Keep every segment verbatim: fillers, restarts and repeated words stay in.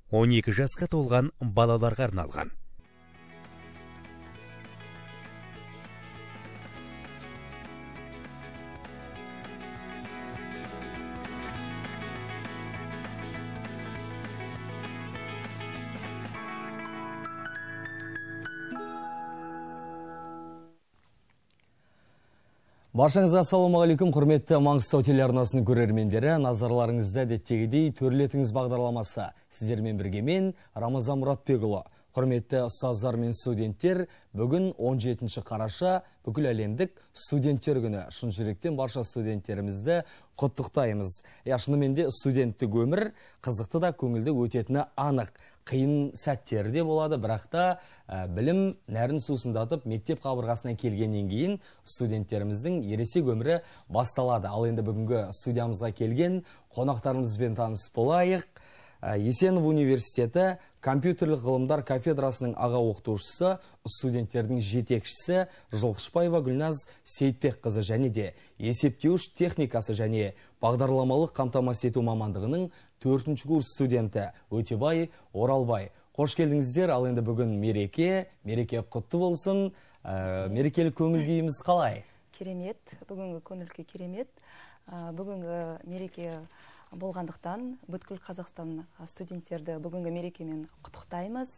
он екі жасқа толған балаларға арналған. Баршаңызға ассалаумағалейкум, құрметті Маңғыстау телеарнасының көрермендері. Назарларыңызда әдеттегідей төрлетіңіз бағдарламасы. Сіздермен бірге мен Рамазан Мұратбекұлы. Құрметті ұстаздар мен студенттер, бүгін он жетінші қараша бүкіл әлемдік студенттер күні. Шын жүректен барша студенттерімізді құттықтаймыз. Шынымен де студенттік өмір қызықты да көңілді өтетіні анық. Қиын сәттері де болады, бірақ та ә, білім нәрін сусындатып мектеп қабырғасына келгеннен кейін студенттеріміздің ересек өмірі басталады. Ал енді бүгінгі студиямызға келген қонақтарымызбен таныс болайық. Ә, Есенов университеті компьютерлік ғылымдар кафедрасының аға оқытушысы, студенттердің жетекшісі Жылқышбаева Гүлназ Сейтбекқызы және де есептеуіш техникасы және бағдарламалық қамтамасыз ету мамандығының төртінші курс студенті Өтебай Оралбай. Қош келдіңіздер. Ал енді бүгін мереке, мереке құтты болсын. Ә, мерекелік көңіл күйіміз қалай? Керемет, бүгінгі көңіл күй керемет. Ә, бүгінгі мереке болғандықтан бүткіл Қазақстан студенттерді бүгінгі мерекемен құттықтаймыз.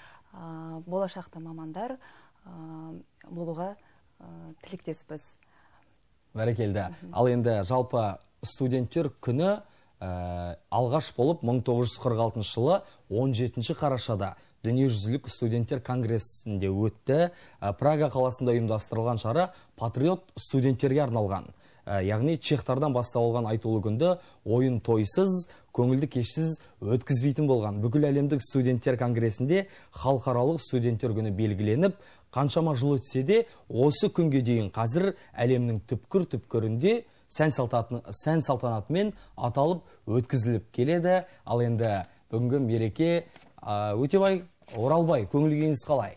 Ә, болашақта мамандар ә, болуға ә, тілектеспіз. Бәрекелді. Ал енді жалпы студенттер күні Ә, алғаш болып мың тоғыз жүз қырық алтыншы жылы он жетінші қарашада дүниежүзілік студенттер конгрессінде өтті. Ә, Прага қаласында ұйымдастырылған шара патриот студенттерге арналған. Ә, яғни чехтардан басталған айтулы күнді ойын тойсыз, көңілді кешсіз өткізбейтін болған. Бүкіл әлемдік студенттер конгрессінде халықаралық студенттер күні белгіленіп, қаншама жыл өтсе де осы күнге дейін қазір әлемнің түпкір-түпкірінде сән салтанатымен аталып өткізіліп келеді. Ал енді бүгінгі мереке. Өтебай Оралбай, көңіл күйіңіз қалай?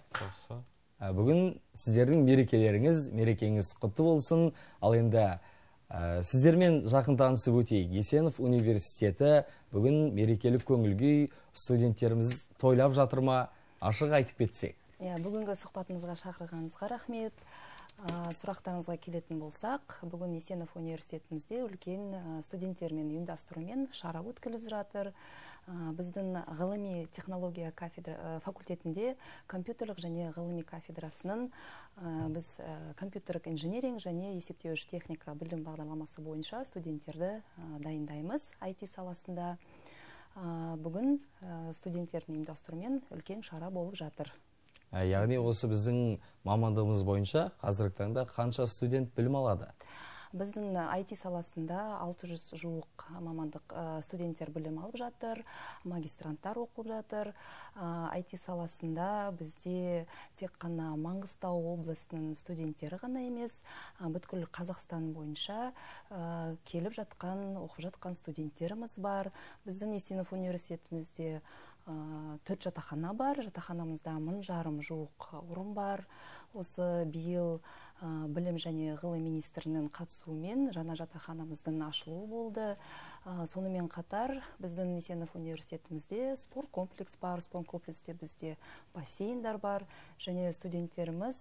Бүгін сіздердің мерекелеріңіз, мерекеңіз құтты болсын. Ал енді сіздермен жақын танысып өтейік. Есенов университеті бүгін мерекелік көңіл күй, студенттеріміз тойлап жатыр ма? Ашық айтып кетсек. Бүгінгі сұхбатыңызға шақырғаныңызға рахмет. Сұрақтарыңызға келетін болсақ, бүгін Есенов университетімізде үлкен студенттермен ұйымдастырумен шара өткізіліп жатыр. Біздің ғылыми технология кафедра факультетінде компьютерлік және ғылыми кафедрасының біз компьютерлік инженеринг және есептеуіш техника білім бағдарламасы бойынша студенттерді дайындаймыз ай ти саласында. Бүгін студенттердің ұйымдастырумен үлкен шара болып жатыр. Яғни осы біздің мамандығымыз бойынша қазіргі таңда қанша студент білім алады? Біздің ай ти саласында алты жүз жуық мамандық студенттер білім алып жатыр, магистранттар оқып жатыр. ай ти саласында бізде тек қана Маңғыстау облысының студенттері ғана емес, бүткіл Қазақстан бойынша келіп жатқан, оқып жатқан студенттеріміз бар. Біздің Есенов университетімізде төрт жатақхана бар. Жатақханамызда мың жарым жуық орын бар. Осы биыл білім және ғылым министрінің қатысуымен жаңа жатақханамыздың ашылуы болды. Сонымен қатар біздің Есенов университетімізде спорт комплекс бар. Спорт комплексте бізде бассейндар бар. Және студенттеріміз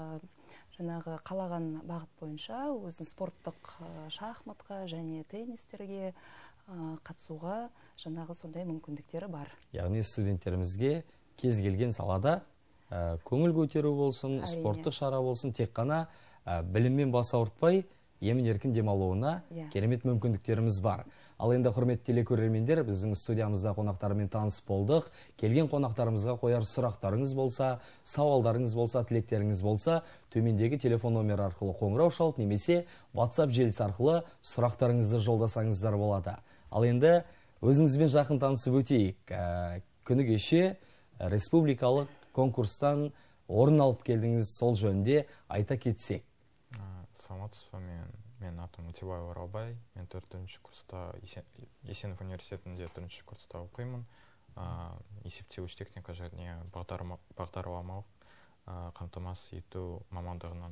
жаңағы қалаған бағыт бойынша өзінің спорттық шахматқа және теннистерге қатысуға жаңағы сондай мүмкіндіктері бар. Яғни студенттерімізге кез келген салада көңіл көтеру болсын, спорттық шара болсын, тек қана біліммен бас ауыртпай, емін-еркін демалуына керемет мүмкіндіктеріміз бар. Ал енді құрметті телекөрермендер, біздің студиямызда қонақтарымен таныс болдық. Келген қонақтарымызға қояр сұрақтарыңыз болса, сауалдарыңыз болса, тілектеріңіз болса, төмендегі телефон номері арқылы қоңырау шалып, немесе WhatsApp желісі арқылы сұрақтарыңызды жолдасаңыздар болады. Ал енді өзіңізбен жақын танысып өтейік. Күні кеше республикалық конкурстан орын алып келдіңіз, сол жөнінде айта кетсек. Саламатсыз ба, мен мен атым Өтебай Оралбай. Мен төртінші курста Есенов университетінде төртінші курста оқимын. Есептеуіш техника және бағдарламалық қамтамасыз ету мамандығынан.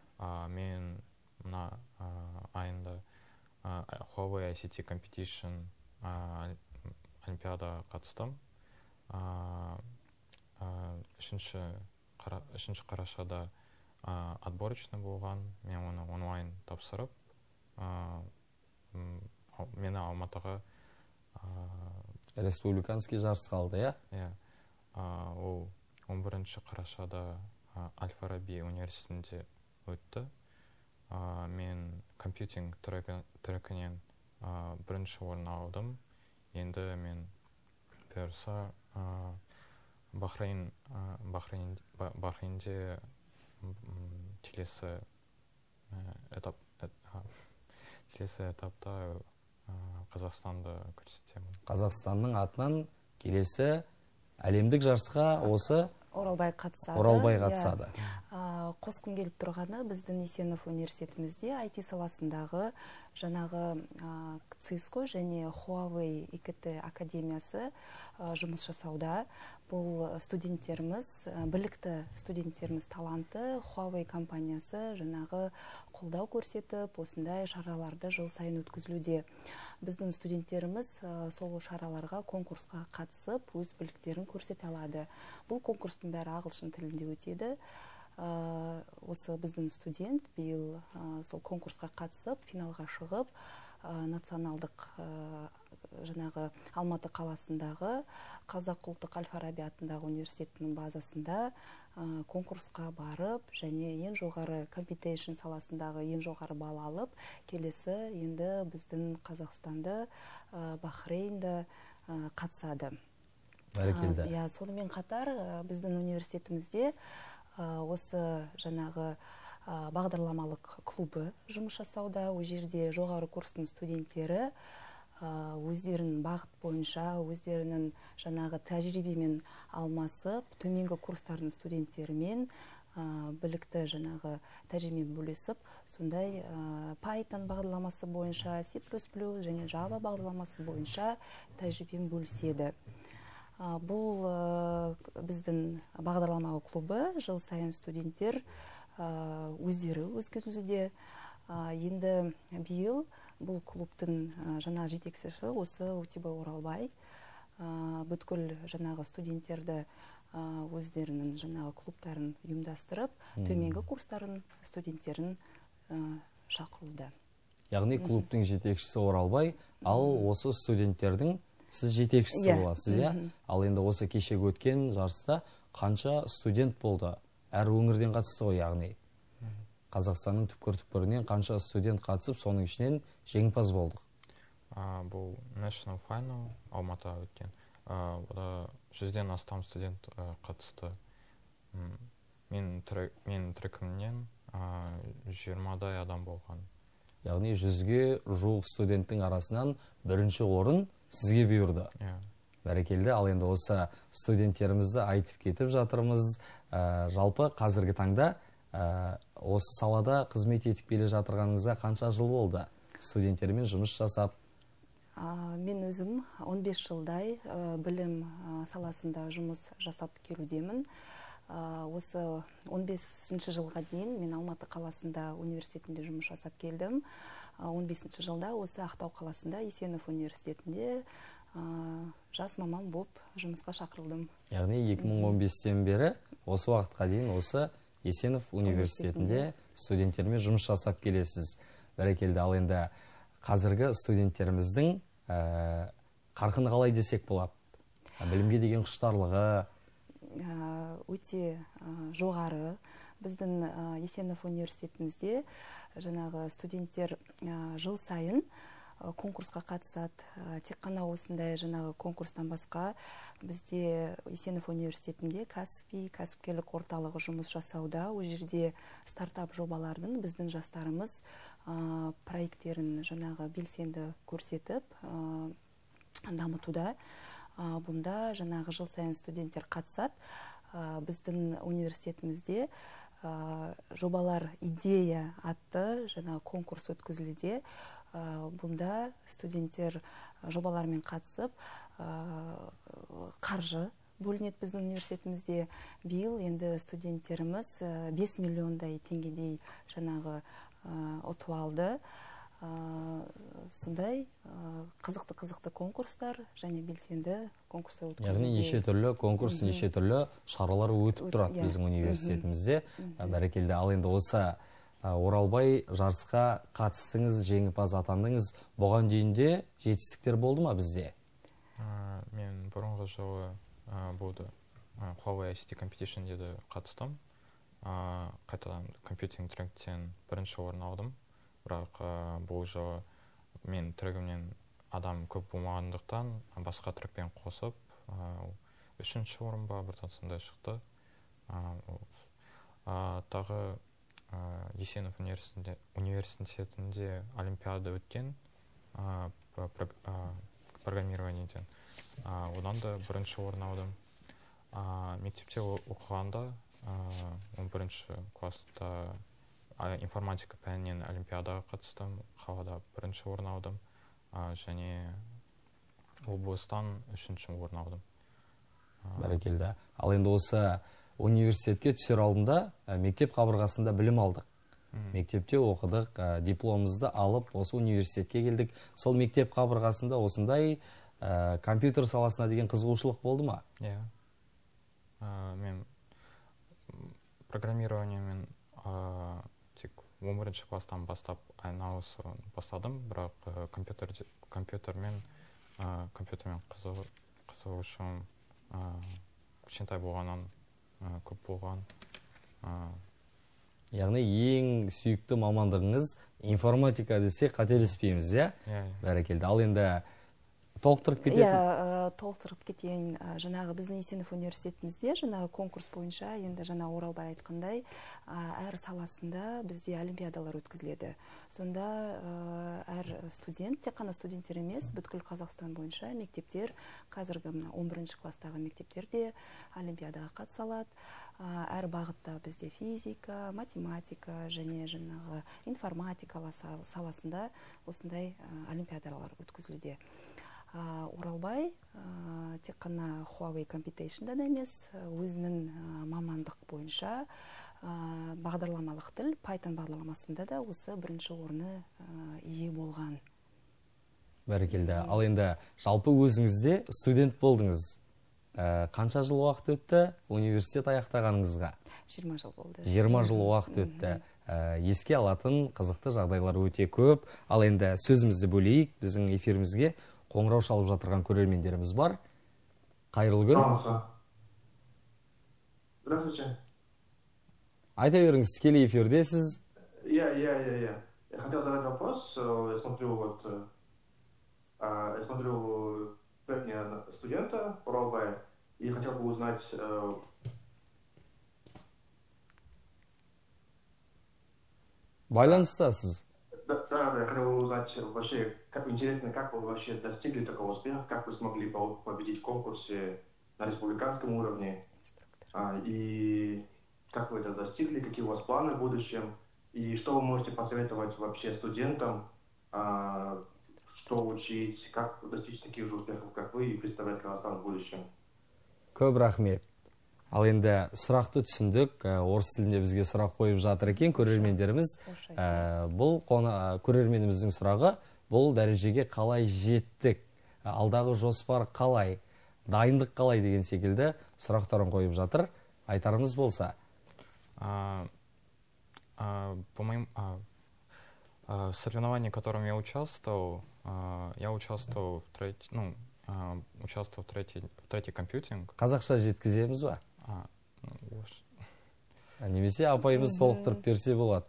Мен мына айында Huawei ай си ти Competition олимпиада қатыстым. үшінші қарашада отборочный болған, мен оны онлайн тапсырып, мені Алматыға республиканский жарыс қалды, иә? Ол он бірінші қарашада Аль-Фараби университетінде өтті. Мен компьютинг трекінен бірінші орын алдым. Енді мен бұйырса Бахрейнде келесі этапта Қазақстанды көрсетемін. Қазақстанның атынан келесі әлемдік жарысқа осы Оралбай қатысады. Оралбай қатысады. Қосқым келіп тұрғаны, біздің Есенов университетімізде ай ти саласындағы жаңағы Cisco және Huawei и ка тэ академиясы жұмыс жасауда. Бұл студенттеріміз, білікті студенттеріміз таланты Huawei компаниясы жаңағы қолдау көрсетіп, осындай шараларды жыл сайын өткізілуде. Біздің студенттеріміз сол шараларға, конкурсқа қатысып, өз біліктерін көрсете алады. Бұл конкурстың бәрі ағылшын тілінде өтеді. Осы біздің студент биыл сол конкурсқа қатысып, финалға шығып, националдық жаңағы Алматы қаласындағы Қазақ ұлттық Әл-Фараби атындағы университетінің базасында конкурсқа барып, және ең жоғары компьютейшн саласындағы ең жоғары балл алып, келесі енді біздің Қазақстанды, Бахрейнді қатысады. Бәрекелді. Сонымен қатар біздің университетімізде осы жаңағы бағдарламалық клубы жұмыс жасауда. Ол жерде жоғары курстың студенттері өздерінің бағыт бойынша, өздерінің жаңағы тәжірибемен алмасып, төменгі курстардың студенттерімен білікті жаңағы тәжірибемен бөлесіп, сондай Python бағдарламасы бойынша, C плюс плюс және Java бағдарламасы бойынша тәжірибемен бөліседі. Бұл біздің бағдарламалық клубы, жыл сайын студенттер өздері өткізуде. Енді биыл бұл клубтың жаңа жетекшісі осы Утебай Оралбай. Бүткіл жаңағы студенттерді өздерінің жаңағы клубтарын ұйымдастырып, төменгі курстарын студенттерін шақыруда. Яғни клубтың жетекшісі Оралбай, ал осы студенттердің сіз жетекшісі боласыз, иә? Ал енді осы кешегі өткен жарыста қанша студент болды? Әр өңірден қатысты ғой, яғни Қазақстанның түпкір-түпкірінен қанша студент қатысып, соның ішінен жеңімпаз болдық? Бұл National Final Алматыда өткен. Бұда жүзден астам студент қатысты. Мен трекімнен жиырмадай адам болған. Яғни жүзге жуық студенттің арасынан бірінші орын сізге бұйырды. Бәрекелді. Ал енді осы студенттерімізді айтып кетіп жатырмыз. Жалпы қазіргі таңда осы салада қызмет етіп келе жатырғаныңызға қанша жыл болды? Студенттермен жұмыс жасап? Мен өзім он бес жылдай білім саласында жұмыс жасап келудемін. Осы он бесінші жылға дейін мен Алматы қаласында университетінде жұмыс жасап келдім. он бесінші жылда осы Ақтау қаласында Есенов университетінде жас маман болып жұмысқа шақырылдым. Яғни екі мың он бестен бері осы уақытқа дейін осы Есенов университетінде студенттермен жұмыс жасап келесіз. Бәрекелді. Ал енді қазіргі студенттеріміздің қарқыны қалай десек болады? Білімге деген құштарлығы өте жоғары. Біздің Есенов университетімізде жаңағы студенттер жыл сайын конкурсқа қатысады. Тек қана осындай жаңағы конкурстан басқа бізде Есенов университетінде кәсіби кәсіпкерлік орталығы жұмыс жасауда. Ол жерде стартап жобалардың біздің жастарымыз проекттерін жаңағы белсенді көрсетіп дамытуда. Бұнда жаңағы жыл сайын студенттер қатысады. Біздің университетімізде жобалар идея атты жаңағы конкурс өткізілуде. Бұнда студенттер жобалармен қатысып, қаржы бөлінеді біздің университетімізде. Биыл енді студенттеріміз бес миллиондай теңгедей жаңағы ұтып алды. сондай қызықты қызықты конкурстар және белсенді конкурстар өткізуде. Яғни неше түрлі конкурс, неше түрлі шаралар өтіп тұрады біздің университетімізде. Бәрекелді. Ал енді осы Оралбай жарысқа қатыстыңыз, жеңімпаз атандыңыз. Бұған дейінде жетістіктер болды ма бізде? Мен бұрынғы жылы болды Huawei ай си ти Competition деді қатыстым. Қайтадан компьютинг тректен бірінші орын алдым. Бірақ бұл жылы мен трегімнен адам көп болмағандықтан басқа трекпен қосып үшінші орын ба біртан сондай шықты. Тағы Есенов университетінде олимпиада өткен программированиеден. Одан да бірінші орын алдым. Мектепте оқығанда он бірінші класста информатика пәнінен олимпиадаға қатыстым, қалада бірінші орын алдым, және облыстан үшінші орын алдым. Бәрекелді. Ал енді осы университетке түсер алдында мектеп қабырғасында білім алдық. Мектепте оқыдық, дипломымызды алып, осы университетке келдік. Сол мектеп қабырғасында осындай компьютер саласына деген қызығушылық болды ма? Иә. Мен программированиемен тек он бірінші класстан бастап айналысу бастадым, бірақ компьютермен компьютермен қызығушылығым кішкентай болғаннан көп болған. Яғни ең сүйікті мамандығыңыз информатика десе қателеспейміз, иә? Бәрекелді. Ал енді толықтырып кететін? Иә, толықтырып кетейін. Жаңағы біздің Есенов университетімізде жаңағы конкурс бойынша, енді жаңа Оралбай айтқандай, әр саласында бізде олимпиадалар өткізіледі. Сонда әр студент, тек қана студенттер емес, бүткіл Қазақстан бойынша мектептер, қазіргі он бірінші класстағы мектептерде олимпиадаға қатыса алады. Әр бағытта бізде физика, математика және жаңағы информатика саласында осындай олимпиадалар өткізілуде. Оралбай тек қана Huawei Competition'да емес, өзінің мамандық бойынша бағдарламалық тіл, Python бағдарламасында да осы бірінші орны ие болған. Бәрекелді. Ал енді жалпы өзіңізде студент болдыңыз. Қанша жыл уақыт өтті университет аяқтағаныңызға? жиырма жыл болды. жиырма жыл уақыт өтті. Еске алатын қызықты жағдайлар өте көп. Ал енді сөзімізді бөлейік. Біздің эфирімізге қоңырау шалып жатырған көрермендеріміз бар. Қайырлы күн. Здравствуйте. Айта беріңіз, тікелей эфирдесіз. Я, я, я, я. Я хотел задать вопрос. Я смотрю, вот, я смотрю студента Оралбай и хотел бы узнать, байланыстасыз. Да, да, я хотел бы узнать вообще, как интересно, как вы вообще достигли такого успеха, как вы смогли победить в конкурсе на республиканском уровне, и как вы это достигли, какие у вас планы в будущем, и что вы можете посоветовать вообще студентам, что учить, как достичь таких же успехов, как вы, и представлять Казахстан в будущем. Көп рахмет. Ал енді сұрақты түсіндік, орыс тілінде бізге сұрақ қойып жатыр екен көрермендеріміз. Бұл көрерменіміздің сұрағы, бұл дәрежеге қалай жеттік, алдағы жоспар қалай, дайындық қалай деген секілді сұрақтарын қойып жатыр. Айтарымыз болса. По моим соревнованиям, в котором я участвовал, я участвовал в третий, ну, участвовал в третий, в третий компьютинг. Қазақша жеткіземіз ба? Немесе апайымыз толықтырып берсе болады.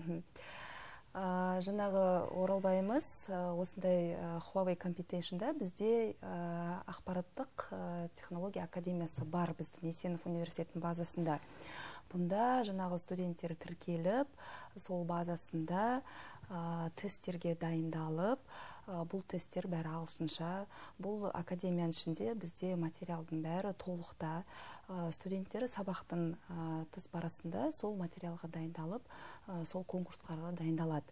Жаңағы Оралбайымыз осындай Huawei Competition'да бізде ақпараттық технология академиясы бар біздің Есенов университетінің базасында. Бұнда жаңағы студенттер тіркеліп, сол базасында тесттерге дайындалып, бұл тесттер бәрі ағылшынша. Бұл академияның ішінде бізде материалдың бәрі толықта. Студенттер сабақтың тыс барысында сол материалға дайындалып, сол конкурсқа дайындалады.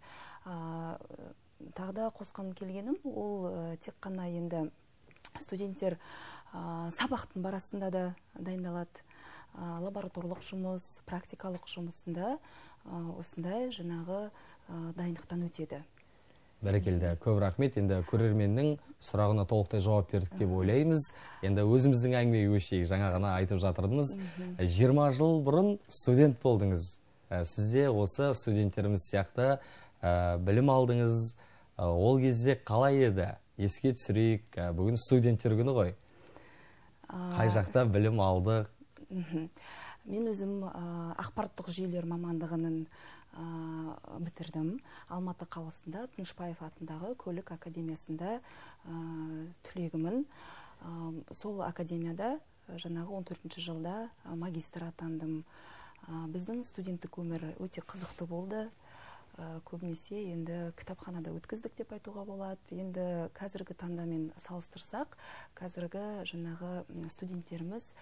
Тағда қосқан келгенім, ол тек қана енді студенттер сабақтың барысында да дайындалады. Лабораторлық жұмыс, практикалық жұмысында осындай жаңағы дайындықтан өтеді. Бәрекелді, көп рахмет. Енді көрерменнің сұрағына толықтай жауап бердік деп ойлаймыз. Енді өзіміздің әңгімеге көшейік. Жаңа ғана айтып жатырдыңыз. жиырма жыл бұрын студент болдыңыз. Сізде осы студенттеріміз сияқты білім алдыңыз. Ол кезде қалай еді? Еске түсірейік. Бүгін студенттер күні ғой. Қай жақта білім алдық? Мен өзім ақпараттық жүйелер мамандығының бітірдім. Алматы қаласында Тынышпаев атындағы көлік академиясында түлегімін. Сол академияда жаңағы он төртінші жылда магистр атандым. Біздің студенттік өмір өте қызықты болды. Көбінесе енді кітапханада өткіздік деп айтуға болады. Енді қазіргі таңдамен салыстырсақ, қазіргі жаңағы студенттеріміз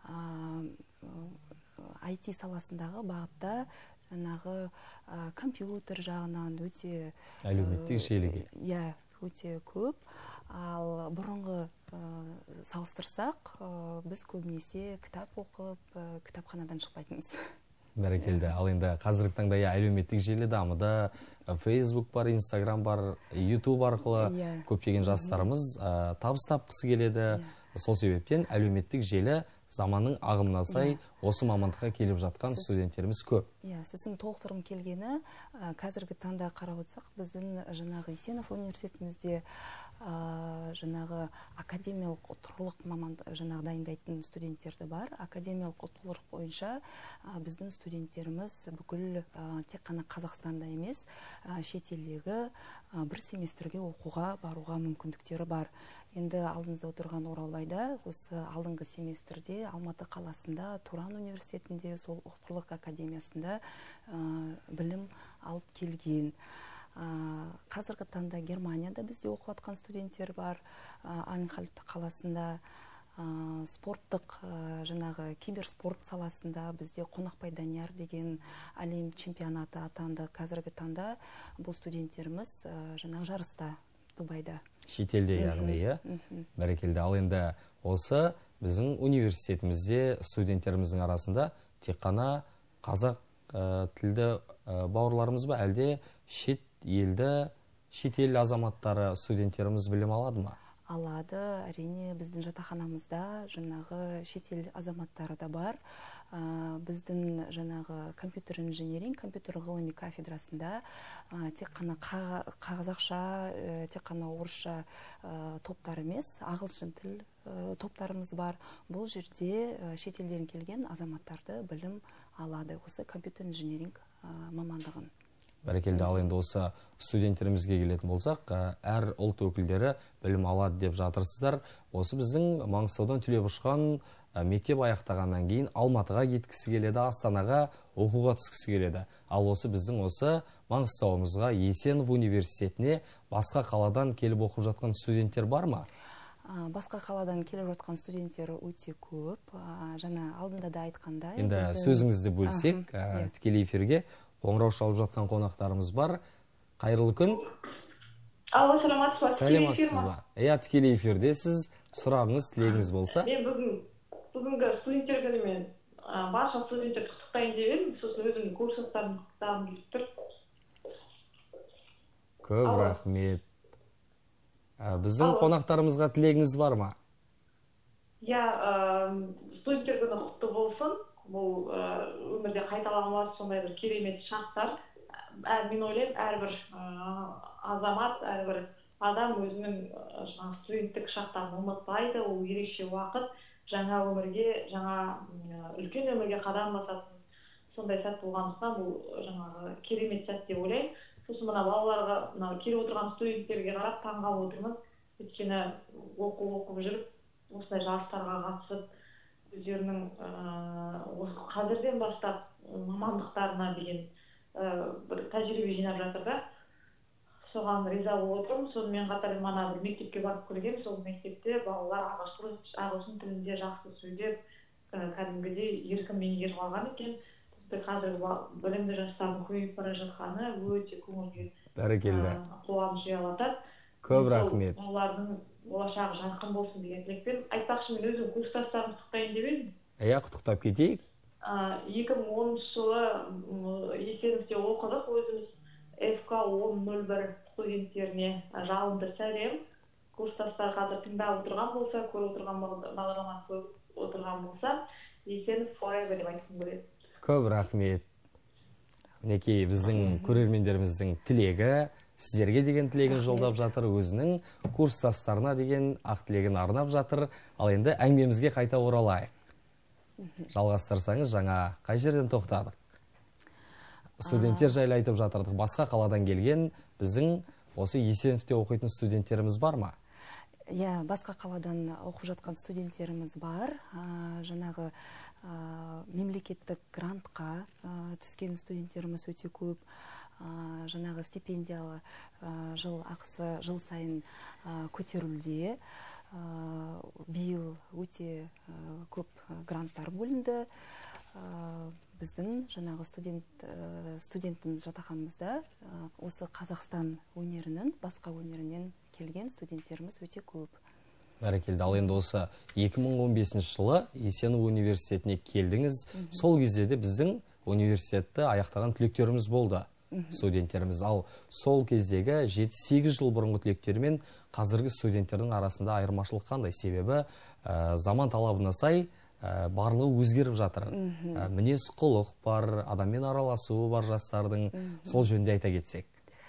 ай ти саласындағы бағытта жаңағы компьютер жағынан өте әлеуметтік желіге. Иә, өте көп. Ал бұрынғы салыстырсақ, біз көбінесе кітап оқып, кітапханадан шықпайтынбыз. Бәрекелді. Ал енді қазіргі таңда әлеуметтік желі дамыды. Facebook бар, Instagram бар, YouTube арқылы көптеген жастарымыз табыс тапқысы келеді. Сол себептен әлеуметтік желі заманның ағымына сай осы мамандыққа келіп жатқан студенттеріміз көп. Иә, сосын толықтырым келгені, қазіргі таңда қарап отырсақ, біздің жаңағы Есенов университетімізде жаңағы академиялық ұтқырлық мамандық жаңағы дайындайтын студенттерді бар. Академиялық ұтқырлық бойынша біздің студенттеріміз бүкіл тек қана Қазақстанда емес, шетелдегі бір семестрге оқуға баруға мүмкіндіктері бар. Енді алдымызда отырған Оралбайда, осы алдыңғы семестрде Алматы қаласында Туран университетінде, сол ұтқырлық академиясында білім алып келген. Қазіргі таңда Германияда бізде оқып жатқан студенттер бар. Анхальт қаласында спорттық жаңағы киберспорт саласында бізде Қонақбай Данияр деген әлем чемпионаты атанды. Қазіргі таңда бұл студенттеріміз жаңағы жарыста Дубайда. Шетелде яғни, иә? Бәрекелді. Ал енді осы біздің университетімізде студенттеріміздің арасында тек қана қазақ тілді бауырларымыз ба, әлде шет елді, шетел азаматтары студенттеріміз білім алады ма? Алады, әрине біздің жатақханамызда жаңағы шетел азаматтары да бар. Біздің жаңағы компьютер инженеринг, компьютер ғылыми кафедрасында тек қана қазақша, тек қана орысша топтар емес, ағылшын тіл топтарымыз бар. Бұл жерде шетелден келген азаматтарды білім алады, осы компьютер инженеринг мамандығын. Бәрекелді. Ал енді осы студенттерімізге келетін болсақ, әр ұлт өкілдері білім алады деп жатырсыздар. Осы біздің Маңғыстаудан түлеп ұшқан мектеп аяқтағаннан кейін Алматыға кеткісі келеді, Астанаға оқуға түскісі келеді. Ал осы біздің осы Маңғыстауымызға, Есенов университетіне басқа қаладан келіп оқып жатқан студенттер бар ма? Басқа қаладан келіп жатқан студенттер өте көп. Жаңа алдында да айтқандай. Енді сөзіңізді бөлсек, тікелей эфирге қоңырау шалып жатқан қонақтарымыз бар. Қайырлы күн. Алло, саламатсыз ба? Саламатсыз ба? Иә, тікелей эфирде сіз, сұрағыңыз, тілегіңіз болса. Мен бүгін бүгінгі студенттер күнімен барша студенттерді құттықтайын деп едім. Сосын өзімнің курстастарымды құттықтағым келіп тұр. Көп рахмет. Біздің қонақтарымызға тілегіңіз бар ма? Иә, студенттер күні құтты болсын. Бұл өмірде қайталанбас сондай бір керемет шақтар. Мен ойлаймын, әрбір азамат, әрбір адам өзінің студенттік шақтарын ұмытпайды. Ол ерекше уақыт, жаңа өмірге, жаңа үлкен өмірге қадам басатын сондай сәт болғандықтан бұл жаңағы керемет сәт деп ойлаймын. Сосын мына балаларға, мына келіп отырған студенттерге қарап таңғалып отырмыз. Өйткені оқу оқып жүріп, осындай жарыстарға қатысып, өздерінің қазірден бастап мамандықтарына деген бір тәжірибе жинап жатыр да. Соған риза болып отырмын. Сонымен қатар мана бір мектепке барып көрген, сол мектепте балалар ағылшын тілінде жақсы сөйлеп, кәдімгідей еркін меңгеріп алған екен. Қазір білімді жастардың көбейіп бара жатқаны өте көңілге қуаныш ұялатады. Көп рахмет. Балалардың болашағы жарқын болсын деген тілекпен. Айтпақшы, мен өзім курстастарымды құттықтайын деп едім. Иә, құттықтап кетейік. екі мың оныншы жылы Есеновте оқыдық өзіміз эф ка он нөл бір студенттеріне алындырса элем, курсташтар қазір тыңдап отырған болса, көріп отырған бағдарламаны көріп отырған болса, Есенов forever деп айтқым келеді. Көп рахмет. Мінекей біздің көрермендеріміздің тілегі, сіздерге деген тілегін жолдап жатыр, өзінің курстастарына деген ақ тілегін арнап жатыр. Ал енді әңгімемізге қайта оралайық. Жалғастырсаңыз, жаңа қай жерден тоқтадық? Студенттер жайлы айтып жатырдық. Басқа қаладан келген біздің осы Есеновте оқитын студенттеріміз бар ма? Иә, басқа қаладан оқып жатқан студенттеріміз бар. Жаңағы мемлекеттік грантқа түскен студенттеріміз өте көп. Жаңағы стипендиялы жыл ақысы жыл сайын көтерілуде. Биыл өте көп гранттар бөлінді. Біздің жаңағы студент студентіміз жатақханымызда осы Қазақстан өнерінің басқа өнерінен келген студенттеріміз өте көп. Бәрекелді. Ал енді осы екі мың он бесінші жылы Есенов университетіне келдіңіз. Сол кезде де біздің университетті аяқтаған түлектеріміз болды. Студенттеріміз. Ал сол кездегі жеті сегіз жыл бұрынғы түлектер мен қазіргі студенттердің арасында айырмашылық қандай? Себебі заман талабына сай барлығы өзгеріп жатыр. Мінез құлық бар, адаммен араласуы бар жастардың. Сол жөнінде айта кетсек.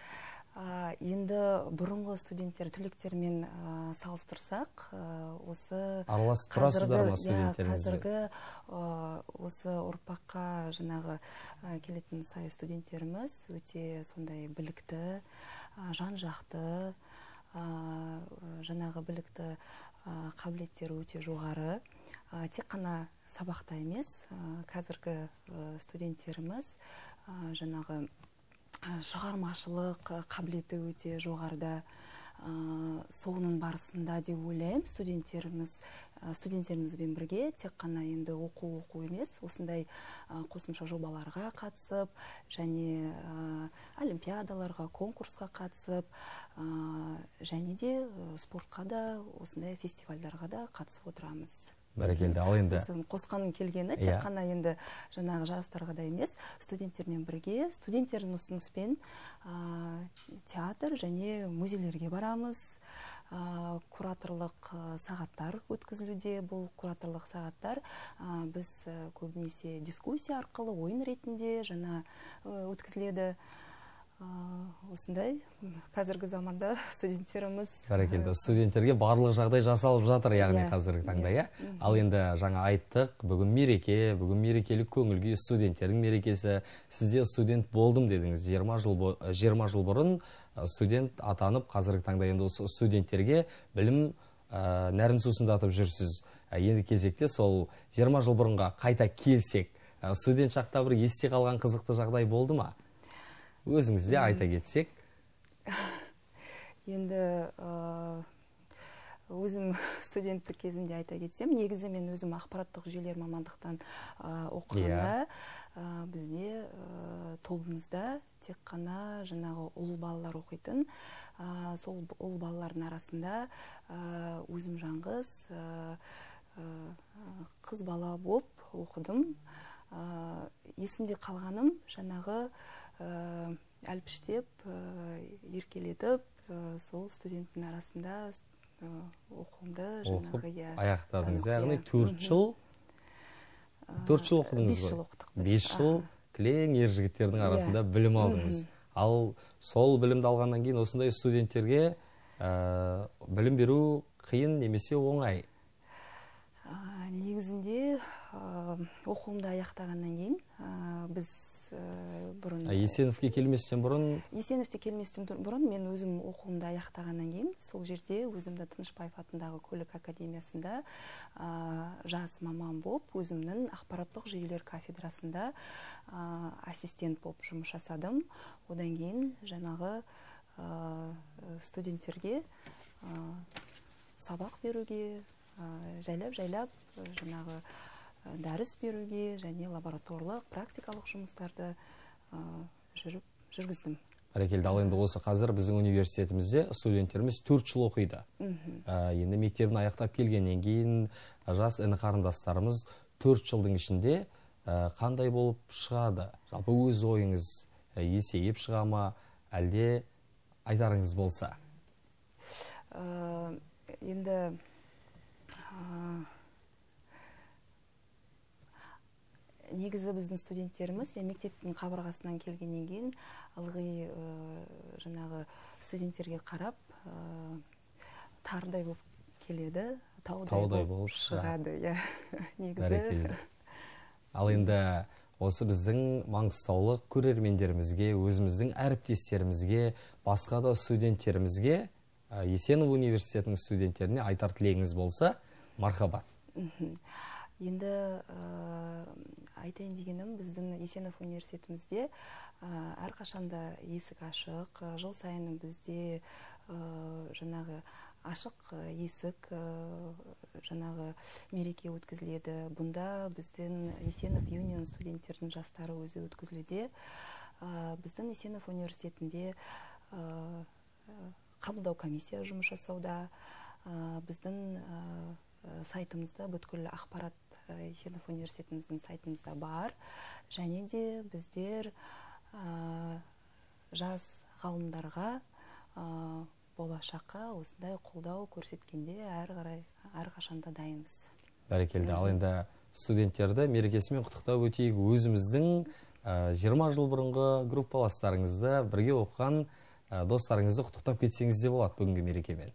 Енді бұрынғы студенттер түлектермен салыстырсақ, осы араласып тұрасыздар ма студенттеріңізбен? Қазіргі осы ұрпаққа жаңағы келетін сай студенттеріміз өте сондай білікті, жан-жақты, жаңағы білікті қабілеттері өте жоғары. Тек қана сабақта емес, қазіргі студенттеріміз жаңағы шығармашылық қабілеті өте жоғарыда. Соның барысында деп ойлаймын, студенттеріміз студенттерімізбен бірге тек қана енді оқу оқу емес, осындай қосымша жобаларға қатысып, және олимпиадаларға, конкурсқа қатысып, және де спортқа да, осындай фестивальдарға да қатысып отырамыз. Бәрекелді. Ал енді қосқаным келгені тек қана енді жаңағы жастарға да емес, студенттермен бірге, студенттердің ұсыныспен театр және музейлерге барамыз. Кураторлық сағаттар өткізілуде. Бұл кураторлық сағаттар біз көбінесе дискуссия арқылы ойын ретінде жаңа өткізіледі. Осындай қазіргі заманда студенттеріміз. Бәрекелді. Студенттерге барлық жағдай жасалып жатыр, яғни қазіргі таңда, иә. Ал енді жаңа айттық, бүгін мереке, бүгін мерекелік көңілге студенттердің мерекесі. Сізде студент болдым дедіңіз. жиырма жыл бұрын студент атанып, қазіргі таңда енді осы студенттерге білім нәрін сусындатып жүрсіз. Енді кезекте сол жиырма жыл бұрынға қайта келсек, студент шақта бір есте қалған қызықты жағдай болды ма? Өзіңізде айта кетсек. Енді өзім студенттік кезінде айта кетсем, негізі мен өзім ақпараттық жүйелер мамандықтан оқығанда, бізде тобымызда тек қана жаңағы ұл балалар оқитын. Сол ұл балалардың арасында өзім жаңғыз қыз бала боп оқыдым. Есімде қалғаным жаңағы әлпіштеп, еркелетіп, сол студенттің арасында оқуымды оқып аяқтадыңыз. Яғни төрт жыл төрт жыл оқыдыңыз ғой? бес жыл кілең ер жігіттердің арасында білім алдыңыз. Ал сол білімді алғаннан кейін осындай студенттерге білім беру қиын немесе оңай? Негізінде оқуымды аяқтағаннан кейін біз бұрын Есеновке келместен бұрын Есеновте келместен бұрын мен өзім оқуымды аяқтағаннан кейін сол жерде өзімді Тынышпаев атындағы көлік академиясында жас маман болып, өзімнің ақпараттық жүйелер кафедрасында ассистент болып жұмыс жасадым. Одан кейін жаңағы студенттерге сабақ беруге, жайлап-жайлап жаңағы дәріс беруге және лабораторлық, практикалық жұмыстарды жүріп жүргіздім. Бәрекелді. Ал енді осы қазір біздің университетімізде студенттеріміз төрт жыл оқиды. Енді мектебін аяқтап келгеннен кейін жас іні қарындастарымыз төрт жылдың ішінде қандай болып шығады? Жалпы өз ойыңыз есейіп шыға ма, әлде айтарыңыз болса? ә, енді негізі біздің студенттеріміз мектептің қабырғасынан келгеннен кейін ылғи жаңағы студенттерге қарап тардай болып келеді, таудай болып шығады. Негізі. Ал енді осы біздің маңғыстаулық көрермендерімізге, өзіміздің әріптестерімізге, басқа да студенттерімізге, Есенов университетінің студенттеріне айтар тілегіңіз болса, мархабат. Енді айтайын дегенім, біздің Есенов университетімізде әрқашанда есік ашық, жыл сайын бізде жаңағы ашық есік жаңағы мереке өткізіледі. Бұнда біздің Есенов юнион студенттердің жастары өзі өткізілуде. Біздің Есенов университетінде қабылдау комиссия жұмыс жасауда. Біздің сайтымызда бүткіл ақпарат Есенов университетіміздің сайтымызда бар. Және де біздер жас ғалымдарға болашаққа осындай қолдау көрсеткенде әрі қарай әрқашанда дайынбыз. Бәрекелді. Ал енді студенттерді мерекесімен құттықтап өтейік. Өзіміздің жиырма жыл бұрынғы группаластарыңызды, бірге оқыған достарыңызды құттықтап кетсеңіз де болады бүгінгі мерекемен.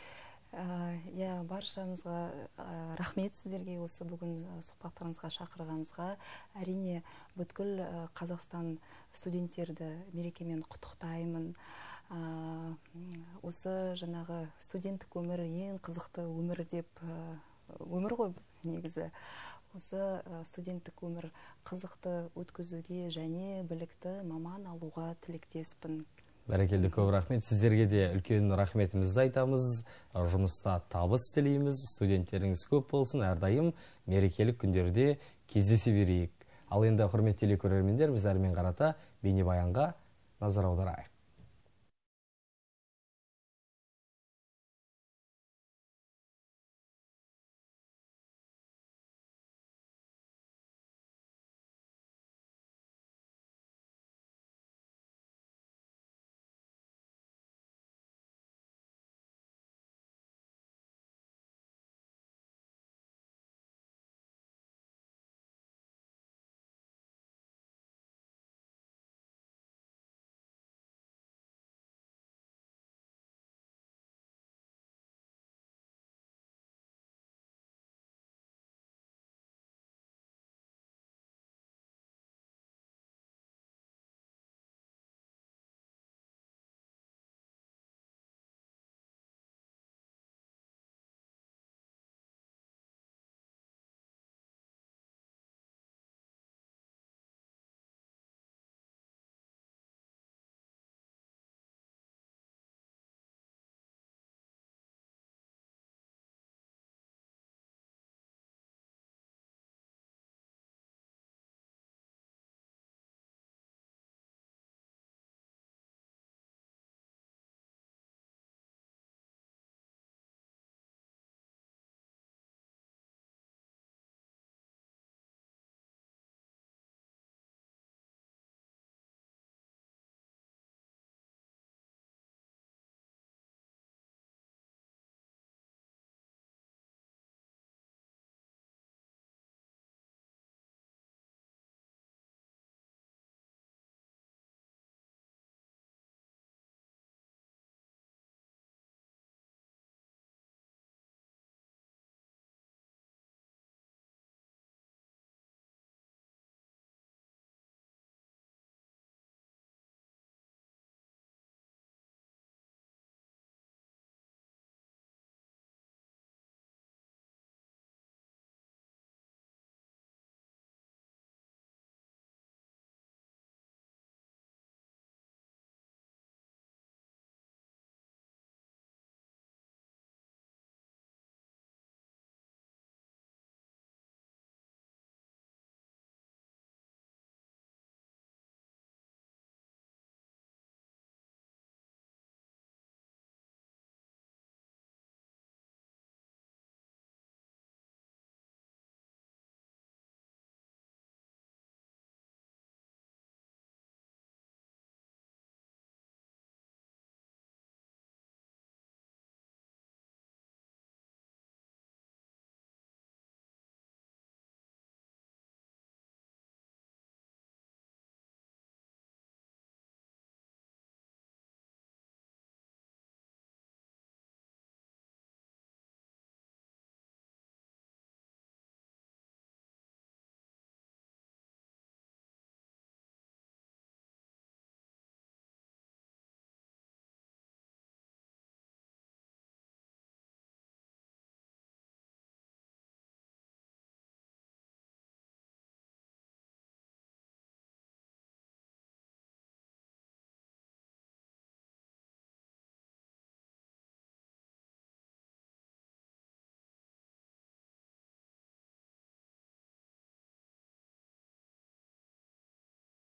Я баршаңызға рахмет сіздерге осы бүгін сұхбаттарыңызға шақырғаныңызға. Әрине бүткіл Қазақстан студенттерді мерекемен құттықтаймын. Осы жаңағы студенттік өмір ең қызықты өмір деп өмір ғой негізі. Осы студенттік өмір қызықты өткізуге және білікті маман алуға тілектеспін. Бәрекелді, көп рахмет. Сіздерге де үлкен рахметімізді айтамыз. Жұмыста табыс тілейміз. Студенттеріңіз көп болсын. Әрдайым мерекелік күндерде кездесе берейік. Ал енді құрметті телекөрермендер, біз әрмен қарата бейнебаянға назар аударайық.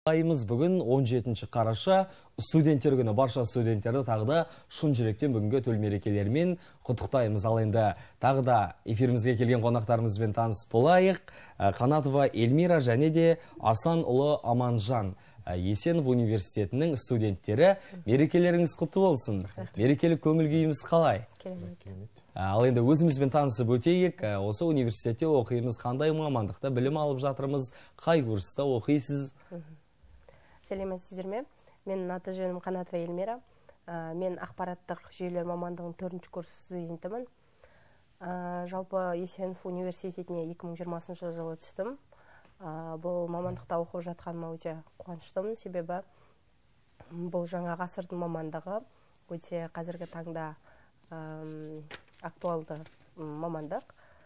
Айымыз бүгін он жетінші қараша, студенттер күні. Барша студенттерді тағы да шын жүректен бүгінгі төл мерекелермен құттықтаймыз. Ал енді тағы да эфирімізге келген қонақтарымызбен таныс болайық. Қанатова Эльмира және де Асанұлы Аманжан, Есенов университетінің студенттері. Мерекелеріңіз құтты болсын. Мерекелік көңіл күйіміз қалай? Ал енді өзімізбен танысып өтейік. Осы университетте оқимыз, қандай мамандықта білім алып жатырмыз, қай курста оқисыз? Сәлеметсіздер ме? Мен аты жөнім Қанатова Эльмира. Мен ақпараттық жүйелер мамандығының төртінші курс студентімін. Жалпы Есенов университетіне екі мың жиырмасыншы жылы түстім. Бұл мамандықта оқып жатқаныма өте қуаныштымын, себебі бұл жаңа ғасырдың мамандығы, өте қазіргі таңда актуалды мамандық.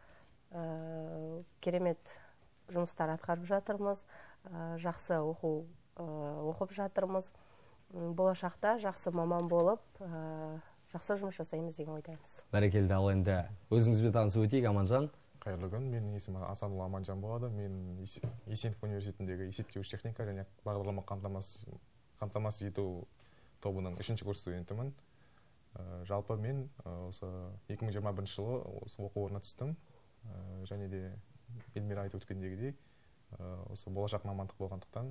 Керемет жұмыстар атқарып жатырмыз, жақсы оқу оқып жатырмыз. Болашақта жақсы маман болып, жақсы жұмыс жасаймыз деген ойдамыз. Бәрекелді. Ал енді өзіңізбен танысып өтейік. Аманжан. Қайырлы күн, менің есімім Асанұлы Аманжан болады. Мен Есенов университетіндегі есептеуіш техника және бағдарлама қамтамасыз ету тобының үшінші курс студентімін. Жалпы мен осы екі мың жиырма бірінші жылы осы оқу орнына түстім. Және де Эльмира айтып өткендегідей, осы болашақ мамандық болғандықтан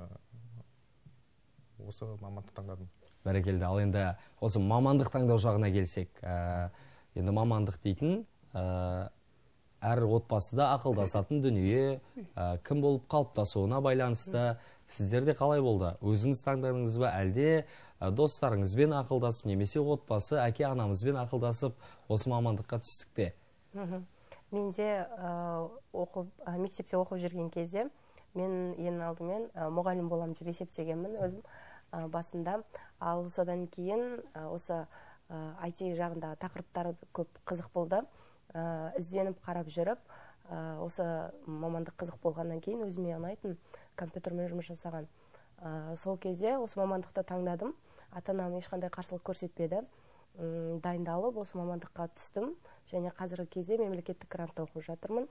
осы мамандық таңдадым. Бәрекелді. Ал енді осы мамандық таңдау жағына келсек, енді мамандық дейтін әр отбасыда ақылдасатын дүние, кім болып қалыптасуына байланысты. Сіздерде қалай болды? Өзіңіз таңдадыңыз ба, әлде достарыңызбен ақылдасып, немесе отбасы, әке анамызбен ақылдасып, осы мамандыққа түстік пе? Менде мектепте оқып жүрген кезде, мен ең алдымен мұғалім болам деп есептегенмін өзім басында. Ал содан кейін осы ай ти жағында тақырыптары көп қызық болды. Ізденіп қарап жүріп, осы мамандық қызық болғаннан кейін өзіме ұнайтын компьютермен жұмыс жасаған. Сол кезде осы мамандықты таңдадым. Ата-анам ешқандай қарсылық көрсетпеді. Дайындалып осы мамандыққа түстім. Және қазіргі кезде мемлекеттік грантта оқып жатырмын.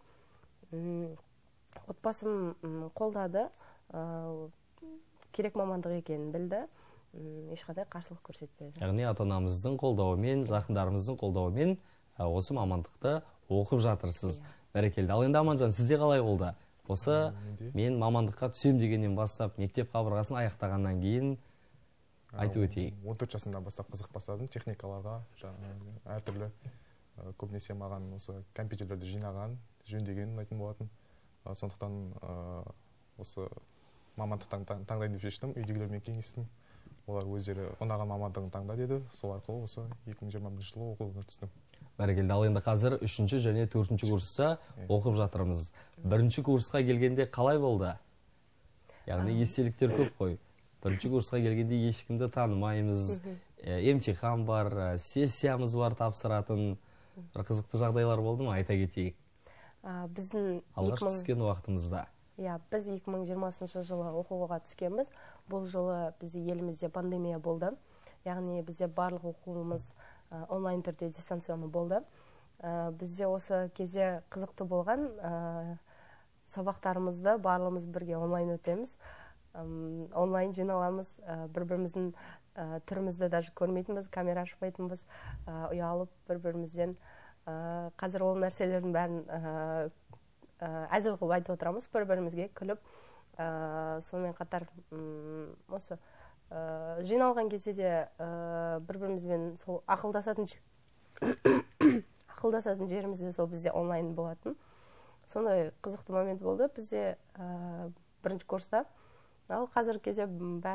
Отбасым қолдады, керек мамандық екенін білді. Ешқандай қарсылық көрсетпеді. Яғни ата-анамыздың қолдауымен, жақындарымыздың қолдауымен осы мамандықты оқып жатырсыз. Бәрекелді. Ал енді Аманжан, сізде қалай болды? Осы мен мамандыққа түсем дегеннен бастап, мектеп қабырғасын аяқтағаннан кейін айтып өтейік. он төрт жасында бастап қызық бастадым техникаларға, әртүрлі көбінесе маған осы компьютерлерді жинаған, жөндеген ұнайтын болатын. Сондықтан осы мамандықтан таңдайын деп шештім, үйдегілермен кеңестім. Олар өздері ұнаған мамандығын таңда деді. Сол арқылы осы екі мың жиырма бірінші жылы оқуға түстім. Бәрекелді. Ал енді қазір үшінші және төртінші курста оқып жатырмыз. Бірінші курсқа келгенде қалай болды? Яғни естеліктер көп қой. Бірінші курсқа келгенде ешкімді танымаймыз, емтихан бар, сессиямыз бар тапсыратын. Бір қызықты жағдайлар болды ма? Айта кетейік. Біздің алғаш түскен уақытымызда. Біз екі мың жиырмасыншы жылы оқуға түскенбіз. Бұл жылы бізде елімізде пандемия болды. Яғни бізде барлық оқуымыз онлайн түрде дистанционы болды. Бізде осы кезде қызықты болған сабақтарымызды барлығымыз бірге онлайн өтеміз. Онлайн жиналамыз, бір-біріміздің түрімізді даже көрмейтінбіз, камера ашпайтынбыз, ұялып бір-бірімізден. Қазір ол нәрселердің бәрін әзіл қылып айтып отырамыз, бір-бірімізге күліп. Сонымен қатар осы жиналған кезде де бір-бірімізбен сол ақылдасатын ақылдасатын жерімізде сол бізде онлайн болатын. Сондай қызықты момент болды бізде бірінші курста. Ал қазіргі кезде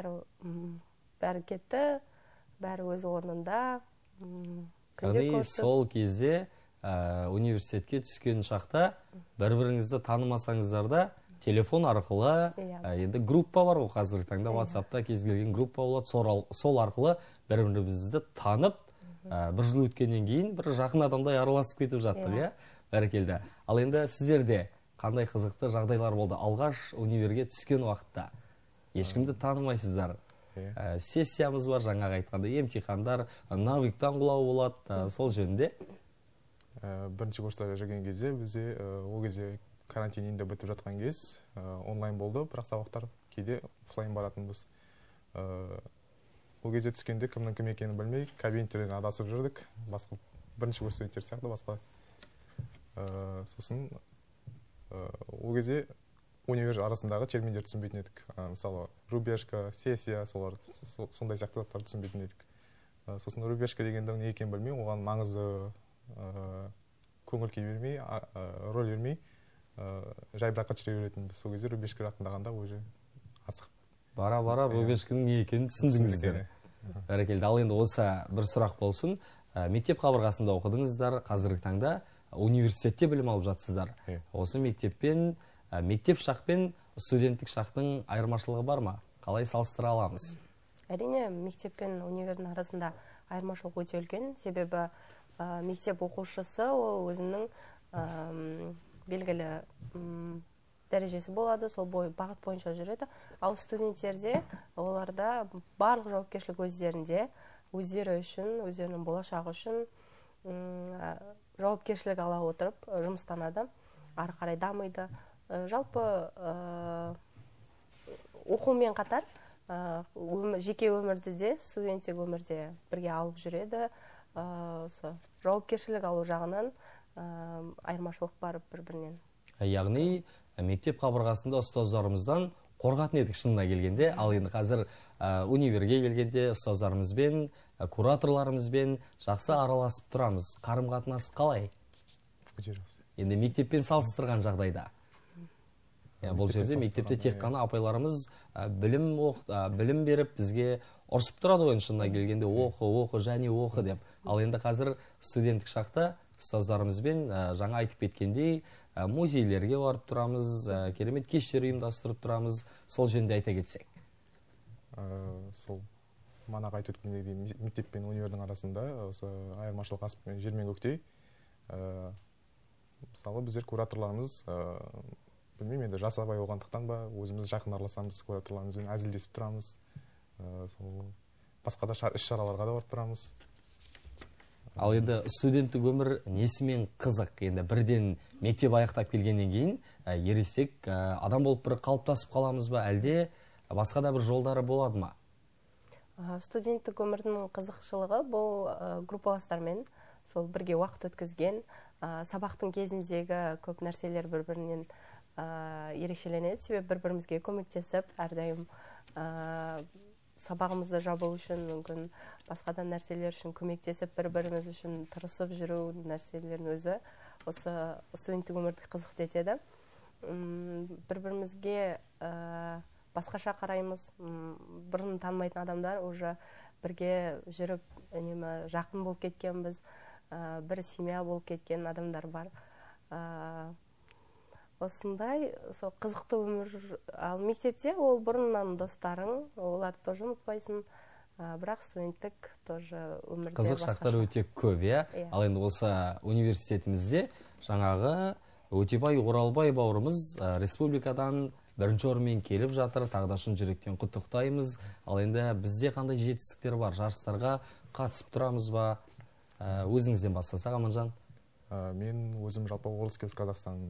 бәрі кетті, бәрі өз орнында. Яғни сол кезде университетке түскен шақта бір-біріңізді танымасаңыздар да телефон арқылы, енді группа бар ғой қазіргі таңда, WhatsApp-та кез келген группа болады, сол арқылы бір-бірімізді танып, бір жыл өткеннен кейін бір жақын адамдай араласып кетіп жаттық, бәрекелді. Ал енді сіздерде қандай қызықты жағдайлар болды? Алғаш универге түскен уақытта ешкімді танымайсыздар. Сессиямыз бар, жаңағы айтқанда, емтихандар, навиктан құлау болады, сол жөнінде. Бірінші курста жүрген кезде бізде ол кезде карантин енді бітіп жатқан кез онлайн болды, бірақ сабақтар кейде оффлайн баратынбыз. Ол кезде түскенде кімнің кім екенін білмей, кабинеттерден адасып жүрдік. Басқа бірінші курс студенттер сияқты басқа. Сосын ол кезде универ арасындағы терминдер түсінбейтін едік. Мысалы, рубежка, сессия, солар сондай сияқты заттарды түсінбейтін едік. Сосын рубежка дегендің не екенін білмей, оған маңызды көңіл күй бермей, рөл бермей, жай біраққа жүре беретінбіз. Сол кезде рубежка жатындағанда уже асық. Бара-бара рубежканың не екенін түсіндіңіздер. Бәрекелді. Ал енді осы бір сұрақ болсын. Мектеп қабырғасында оқыдыңыздар, қазіргі таңда университетте білім алып жатсыздар. Осы мектеппен, мектеп шақпен студенттік шақтың айырмашылығы бар ма? Қалай салыстыра аламыз? Әрине, мектеп пен универдің арасында айырмашылық өте үлкен. Себебі мектеп оқушысы ол өзінің белгілі дәрежесі болады, сол бағыт бойынша жүреді. Ал студенттерде оларда барлық жауапкершілік өздерінде, өздері үшін, өздерінің болашағы үшін жауапкершілік ала отырып жұмыстанады, ары қарай дамиды. Жалпы оқумен қатар жеке өмірді де, студенттік өмірде бірге алып жүреді. Жауапкершілік алу жағынан айырмашылық бар бір-бірінен. Яғни мектеп қабырғасында ұстаздарымыздан қорғатын едік шынына келгенде, ал енді қазір универге келгенде ұстаздарымызбен, кураторларымызбен жақсы араласып тұрамыз. Қарым-қатынас қалай? Енді мектеппен салыстырған жағдайда. Бұл жерде мектепте тек қана апайларымыз білім беріп бізге ұрсып тұрады ойын шынына келгенде оқы, оқы, және оқы деп. Ал енді қазір студенттік шақта ұстаздарымызбен жаңа айтып кеткендей музейлерге барып тұрамыз, керемет кештер ұйымдастырып тұрамыз. Сол жөнінде айта кетсек. Сол манағы айтып өткендей мектеп пен универдің арасында айырмашылық аспен жер мен көктей. Мысалы біздер кураторларымыз білмеймін, енді жас абай оғандықтан ба, өзіміз жақын араласамыз, кураторларымызбен әзілдесіп тұрамыз. Басқа да іс-шараларға да барып тұрамыз. Ал енді студенттік өмір несімен қызық? Енді бірден мектеп аяқтап келгеннен кейін ересек адам болып бір қалыптасып қаламыз ба, әлде басқа да бір жолдары болады ма? Студенттік өмірдің қызықшылығы бұл группаластармен сол бірге уақыт өткізген, сабақтың кезіндегі көп нәрселер бір-бірінен ерекшеленеді. Себебі бір-бірімізге көмектесіп, әрдайым сабағымызды жабу үшін, мүмкін басқадан нәрселер үшін көмектесіп, бір-біріміз үшін тырысып жүру нәрселерін өзі осы студенттік өмірді қызық етеді. Бір-бірімізге басқаша қараймыз. Бұрын танымайтын адамдар уже бірге жүріп, жақын болып кеткенбіз, бір семья болып кеткен адамдар бар. Осындай қызықты өмір. Ал мектепте ол бұрыннан достарың, оларды тоже ұмытпайсың. Бірақ студенттік тоже өмірде қызық шақтар өте көп, иә. Ал енді осы университетімізде жаңағы Өтебай Оралбай бауырымыз республикадан бірінші орынмен келіп жатыр. Тағы да шын жүректен құттықтаймыз. Ал енді бізде қандай жетістіктер бар? Жарыстарға қатысып тұрамыз ба? Өзіңізден бастасақ, Аманжан. Мен өзім жалпы WorldSkills Қазақстан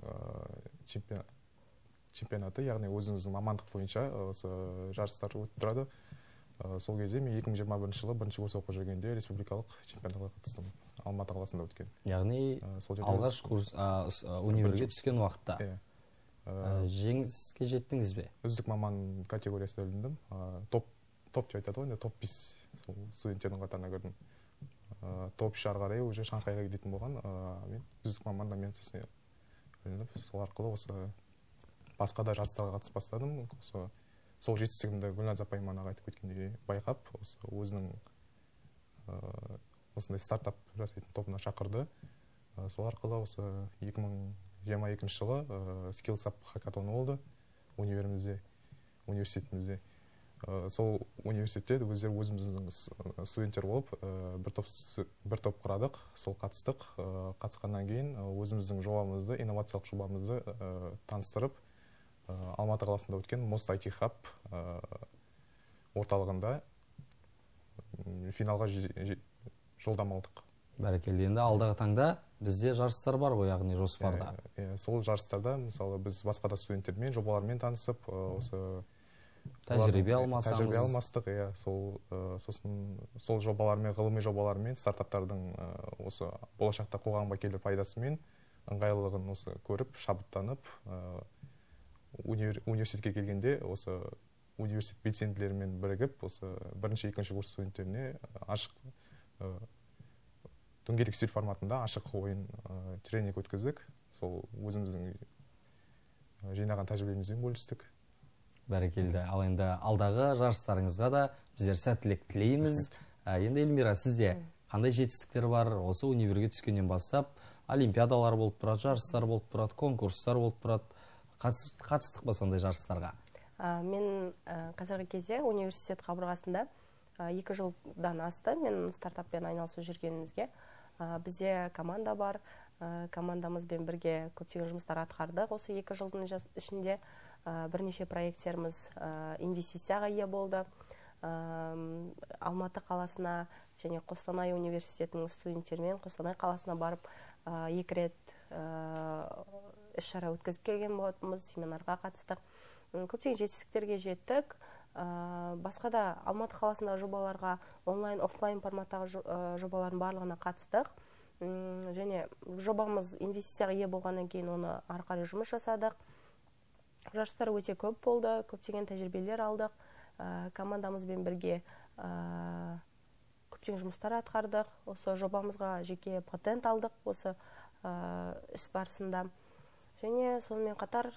чемпионаты, яғни өзіміздің мамандық бойынша жарыстар өтіп тұрады. Сол кезде мен екі мың жиырма бірінші жылы бірінші курс оқып жүргенде республикалық чемпионатқа қатыстым. Алматы қаласында өткен. Яғни алғаш курс универге түскен уақытта. Жеңіске жеттіңіз бе? Үздік маман категориясында іліндім. Топ деп айтады ғой, топ бес студенттердің қатарына кірдім. Топ үш ары қарай уже Шанхайға кететін болған. Мен үздік маман номинациясына ілініп, сол арқылы осы басқа да жарыстарға қатысып бастадым. Сол жетістігімді Гүлназ апай манағы айтып кеткендей байқап, өзінің осындай стартап жасайтын тобына шақырды. Сол арқылы осы екі мың жиырма екінші жылы Skills Up хакатоны болды универімізде, университетімізде. Сол университетте өздер өзіміздің студенттер болып бір топ құрадық, сол қатыстық. Қатысқаннан кейін өзіміздің жобамызды, инновациялық жобамызды таныстырып, Алматы қаласында өткен Most ай ти Hub орталығында финалға жолдама алдық. Бәрекелді. Енді алдағы таңда бізде жарыстар бар ғой, яғни жоспарда. Сол жарыстарда мысалы біз басқа да студенттермен, жобалармен танысып, осы тәжірибе алмасамыз. Тәжірибе алмастық, иә. Сол сосын сол жобалармен, ғылыми жобалармен стартаптардың осы болашақта қоғамға келер пайдасымен ыңғайлылығын осы көріп, шабыттанып, университетке келгенде осы университет белсенділерімен бірігіп, осы бірінші, екінші курс студенттеріне ашық дөңгелек үстел форматында ашық ойын тренинг өткіздік. Сол өзіміздің жинаған тәжірибемізбен бөлістік. Бәрекелді. Ал енді алдағы жарыстарыңызға да біздер сәттілік тілейміз. Енді Эльмира, сізде қандай жетістіктер бар? Осы универге түскеннен бастап олимпиадалар болып тұрады, жарыстар болып тұрады, конкурстар болып тұрады. Қатыстық ба сондай жарыстарға? Мен қазіргі кезде университет қабырғасында екі жылдан асты мен стартаппен айналысып жүргенімізге. Бізде команда бар, командамызбен бірге көптеген жұмыстар атқардық. Осы екі жылдың ішінде бірнеше проекттеріміз инвестицияға ие болды. Алматы қаласына және Қостанай университетінің студенттерімен Қостанай қаласына барып екі рет іс-шара өткізіп келген болатынбыз, семинарға қатыстық. Көптеген жетістіктерге жеттік. Басқа да Алматы қаласындағы жобаларға онлайн, офлайн форматтағы жобалардың барлығына қатыстық. Және жобамыз инвестицияға ие болғаннан кейін оны ары қарай жұмыс жасадық. Жарыстар өте көп болды, көптеген тәжірибелер алдық. Командамызбен бірге көптеген жұмыстар атқардық. Осы жобамызға жеке патент алдық осы іс барысында. Және сонымен қатар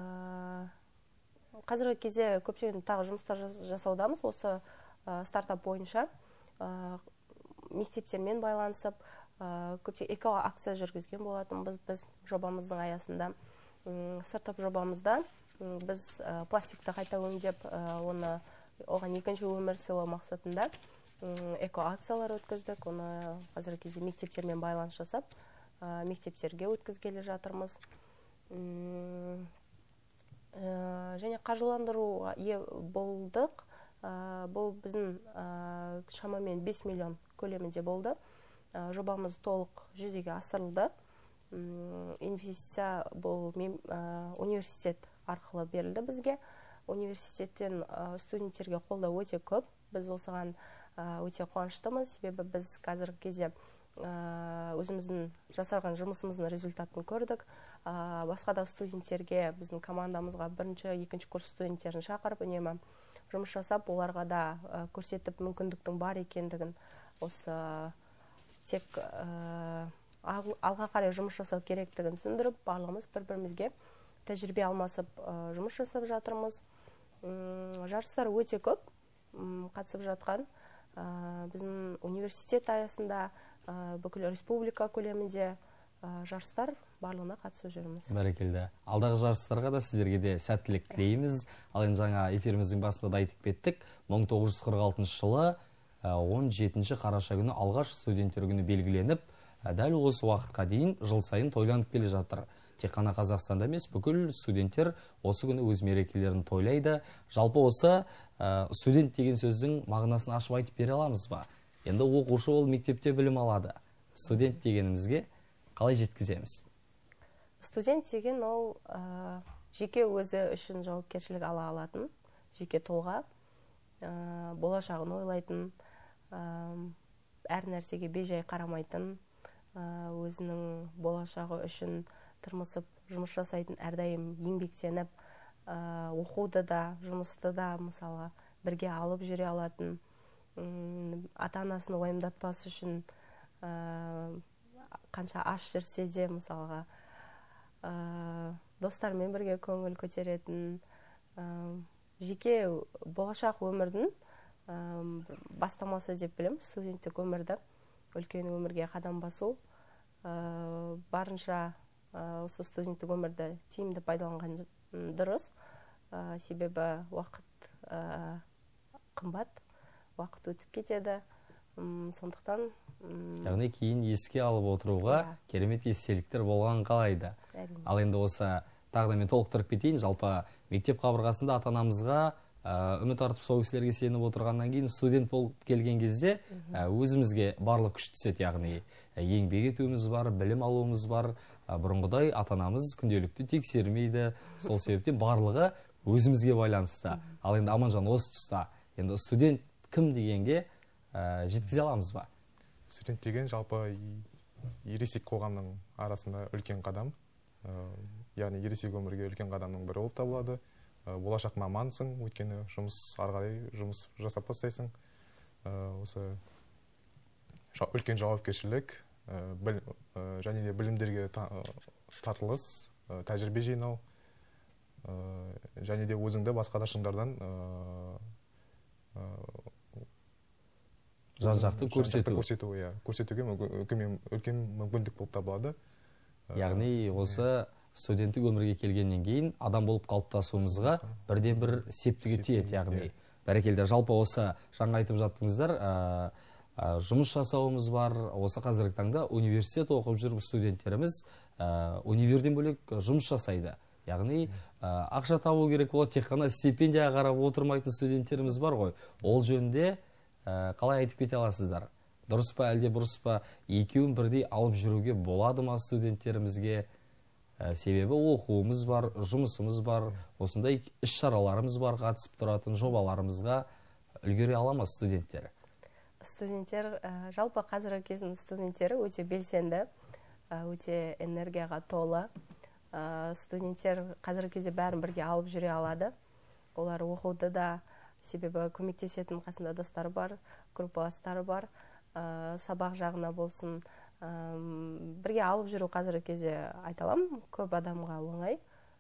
қазіргі кезде көптеген тағы жұмыстар жасаудамыз. Осы стартап бойынша мектептермен байланысып, көптеген эко акция жүргізген болатынбыз біз жобамыздың аясында. Стартап жобамызда біз пластикті қайта өңдеп, оны оған екінші өмір сыйлау мақсатында эко акциялар өткіздік. Оны қазіргі кезде мектептермен байланыс жасап, мектептерге өткізгелі жатырмыз. Және қаржыландыруға ие болдық. Бұл біздің шамамен бес миллион көлемінде болды. Жобамыз толық жүзеге асырылды. Инвестиция бұл университет арқылы берілді бізге. Университеттен студенттерге қолдау өте көп. Біз осыған өте қуаныштымыз, себебі біз қазіргі кезде өзіміздің жасалған жұмысымыздың результатын көрдік. Басқа да студенттерге, біздің командамызға бірінші, екінші курс студенттерін шақырып, үнемі жұмыс жасап, оларға да көрсетіп мүмкіндіктің бар екендігін, осы тек алға қарай жұмыс жасау керектігін түсіндіріп, барлығымыз бір-бірімізге тәжірибе алмасып жұмыс жасап жатырмыз. Жарыстар өте көп қатысып жатқан. Біздің университет аясында бүкіл республика көлемінде жарыстар барлығына қатысып жүрміз. Бәрекелді. Алдағы жарыстарға да сіздерге де сәттілік тілейміз. Ал енді жаңа эфиріміздің басында да айтып кеттік, мың тоғыз жүз қырық алтыншы жылы он жетінші қараша күні алғаш студенттер күні белгіленіп, дәл осы уақытқа дейін жыл сайын тойланып келе жатыр. Тек қана Қазақстанда емес, бүкіл студенттер осы күні өз мерекелерін тойлайды. Жалпы осы студент деген сөздің мағынасын ашып айтып бере аламыз ба? Енді оқушы ол мектепте білім алады. Студент дегенімізге қалай жеткіземіз? Студент деген ол жеке өзі үшін жауапкершілік ала алатын, жеке тұлға, болашағын ойлайтын, әр нәрсеге бейжай қарамайтын, өзінің болашағы үшін тырмысып жұмыс жасайтын, әрдайым еңбектеніп, оқуды да, жұмысты да мысалға бірге алып жүре алатын, ата-анасын уайымдатпас үшін қанша аш жүрсе де мысалға достармен бірге көңіл көтеретін, жеке болашақ өмірдің бастамасы деп білем, студенттік өмірді, үлкен өмірге қадам басу, барынша осы студенттік өмірді тиімді пайдаланған дұрыс, себебі уақыт қымбат, уақыт өтіп кетеді, сондықтан яғни кейін еске алып отыруға керемет естеліктер болған қалайды. Ал енді осы тағы да мен толықтырып кетейін, жалпы мектеп қабырғасында ата-анамызға үміт артып сол кісілерге сеніп отырғаннан кейін студент болып келген кезде өзімізге барлық күш түседі, яғни еңбек етуіміз бар, білім алуымыз бар, бұрынғыдай ата-анамыз күнделікті тексермейді. Сол себептен барлығы өзімізге байланысты. Ал енді Аманжан осы тұста енді студент кім дегенге жеткізе аламыз ба? Студент деген жалпы ересек қоғамның арасында үлкен қадам, яғни ересек өмірге үлкен қадамның бірі болып табылады. Болашақ мамансың, өйткені жұмыс ары қарай жұмыс жасап бастайсың. Осы үлкен жауапкершілік, және де білімдерге тартылыс, тәжірибе жинау, және де өзіңді басқа да шыңдардан жан-жақты көрсету. Көрсетуге үлкен мүмкіндік болып табылады. Яғни осы студенттік өмірге келгеннен кейін адам болып қалыптасуымызға бірден бір септігі тиеді. Яғни бәрекелді. Жалпы осы жаңа айтып жаттыңыздар, жұмыс жасауымыз бар. Осы қазіргі таңда университет оқып жүрген студенттеріміз универден бөлек жұмыс жасайды. Яғни ақша табу керек болады, тек қана стипендияға қарап отырмайтын студенттеріміз бар ғой. Ол жөнінде қалай айтып кете аласыздар? Дұрыс па, әлде бұрыс па? Екеуін бірдей алып жүруге болады ма студенттерімізге? Себебі оқуымыз бар, жұмысымыз бар, осындай іс-шараларымыз бар, қатысып тұратын жобаларымызға үлгере ала ма студенттер? Студенттер, жалпы қазіргі кездің студенттері өте белсенді, өте энергияға толы. Студенттер қазіргі кезде бәрін бірге алып жүре алады. Олар оқуды да, себебі көмектесетін қасында достары бар, группаластары бар, сабақ жағына болсын, бірге алып жүру қазіргі кезде айталам, көп адамға оңай.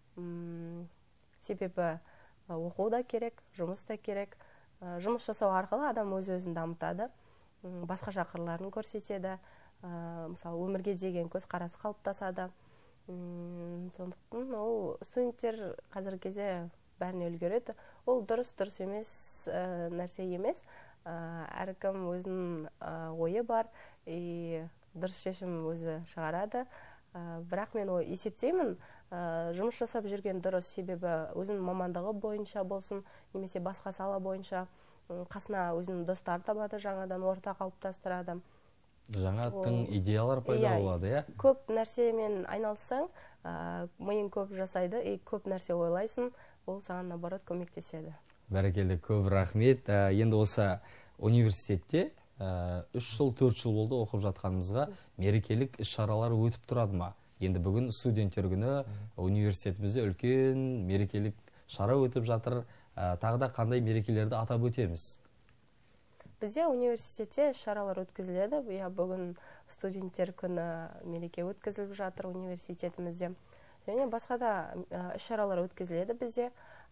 Себебі оқу да керек, жұмыс та керек. Жұмыс жасау арқылы адам өз-өзін дамытады, басқаша қырларын көрсетеді, мысалы өмірге деген көзқарасы қалыптасады. Сондықтан ол студенттер қазіргі кезде бәріне үлгереді. Ол дұрыс-дұрыс емес нәрсе емес. Әркім өзінің ойы бар, дұрыс шешім өзі шығарады. Бірақ мен ой есептеймін, жұмыс жасап жүрген дұрыс, себебі өзінің мамандығы бойынша болсын, немесе басқа сала бойынша қасына өзінің достар табады, жаңадан орта қалыптастырады. Жаңа тың идеялар пайда болады, иә? Көп нәрсемен айналыссаң, миың көп жасайды, көп нәрсе ойлайсың, ол саған наоборот көмектеседі. Бәрекелді, көп рахмет. Енді осы университетте үш жыл, төрт жыл болды оқып жатқанымызға мерекелік іс-шаралар өтіп тұрады ма? Енді бүгін студенттер күні университетімізде үлкен мерекелік шара өтіп жатыр. Тағы да қандай мерекелерді атап өтеміз? Бізде университетте іс-шаралар өткізіледі. Бүгін студенттер күні мереке өткізіліп жатыр университетімізде. Және басқа да іс-шаралар өткізіледі бізде.